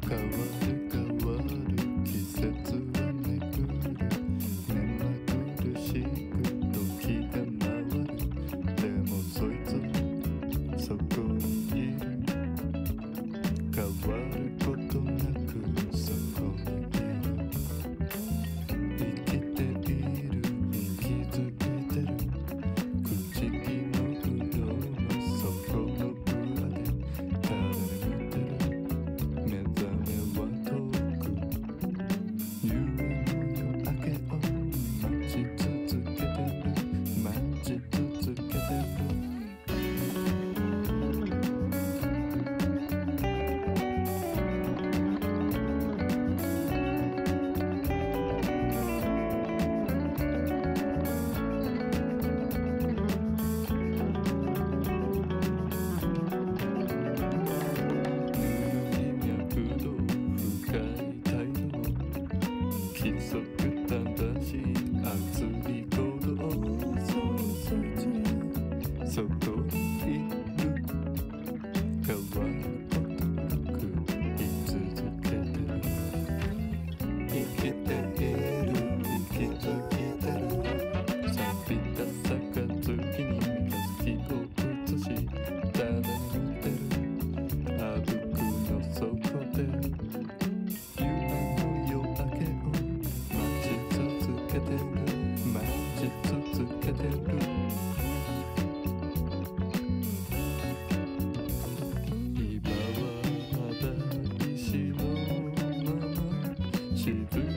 変わる変わる季節はめくる目まぐるしく時が回るでもそいつそこにいる変わることなくそこにいる生きている気づいてる口木のうどの底の裏でただ眠ってる目覚めは遠く夢の夜明けを待ち続けてる待ち続けてる規則正しい熱い鼓動そうそいつそこにいる変わることなく居続けてる生きている息づいてる錆びた杯に三日月を映しただ眠ってるあぶくの底で夢の夜明けを待ち続けてる待ち続けてる今はまだ石のまま静